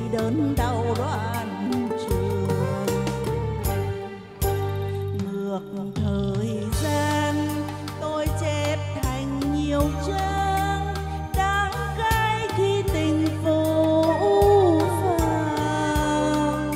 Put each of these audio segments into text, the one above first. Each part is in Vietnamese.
đớn đau đoạn trường. Ngược thời gian tôi chép thành nhiều trang đáng cay khi tình phũ phàng.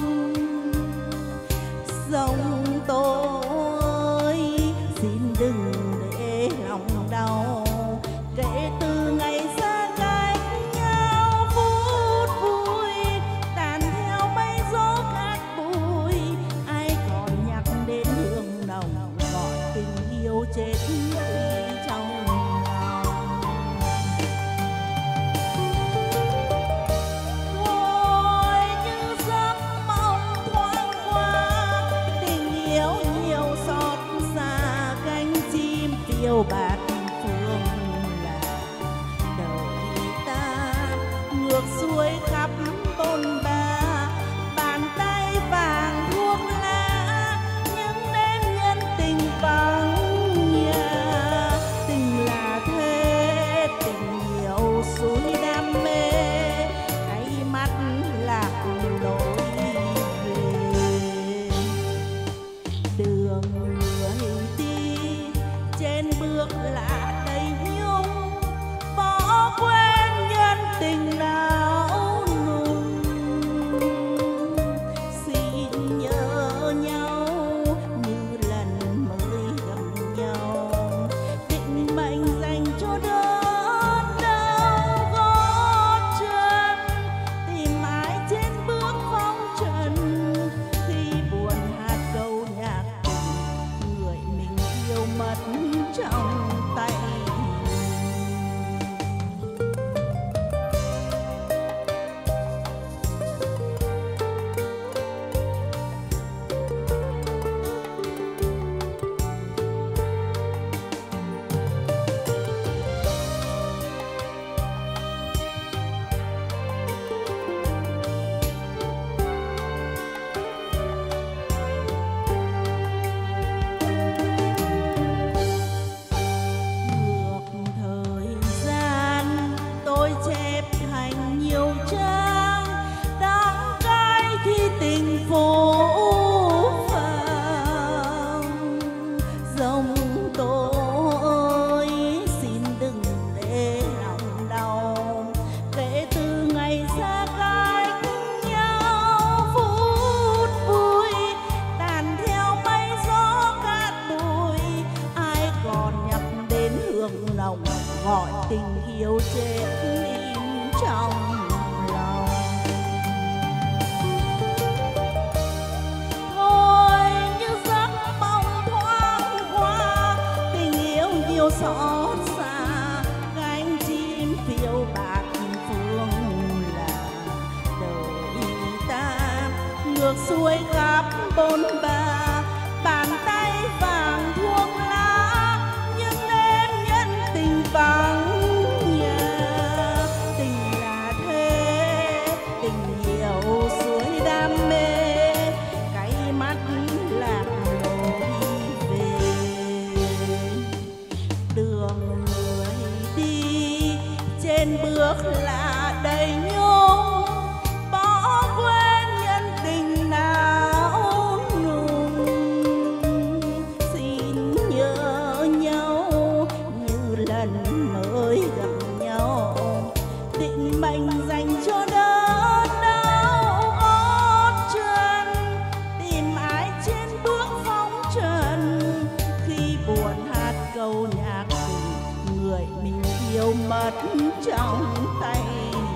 Dòng tôi xin đừng để lòng đau, kể từ ngày xa cách nhau phút vui tàn theo mây gió cát bụi. Ai còn nhắc đến hương nồng gọi tình yêu chết tươi trong lòng. Thôi như giấc mộng thoáng qua, tình yêu nhiều xót xa cánh chim phiêu bạt phương là đời ta ngược xuôi khắp bôn ba. Bàn tay vàng thuốc lá những nén nhân tình vắng nhà. Tình là thế, tình nhiều suối đam mê, cái mắt lạc lối về. Đường người đi trên bước lạ đầy nhung, bỏ quên nhân tình não nùng. Xin nhớ nhau như lần mới gặp nhau, định mệnh dành cho đớn đau gót chân. Tìm ai trên bước phong trần, khi buồn hát câu nhạc tình người mình yêu mất trong tay. Ngược thời gian tôi chép thành nhiều trang đắng cay khi tình phũ phàng. Dòng tôi xin đừng để lòng đau, kể từ ngày xa cách nhau phút vui tàn theo mây gió cát bụi. Ai còn nhắc đến hương nồng gọi tình yêu chết im trong lòng. Thôi như giấc mộng thoáng qua, tình yêu nhiều xót xa cánh chim phiêu bạt phương là đời ta ngược xuôi khắp bôn ba. Bàn tay vàng thuốc lá những nén nhân tình vắng nhà. Tình là thế, tình nhiều suối đam mê, cái mắt lạc lối về. Đường người đi trên bước lạ đầy nhung, bỏ quên nhân tình não nùng. Xin nhớ nhau như lần mới gặp nhau, định mệnh dành cho đớn đau gót chân. Tìm ai trên bước phong trần, khi buồn hát câu nhạc tình người mình yêu mất trong tay.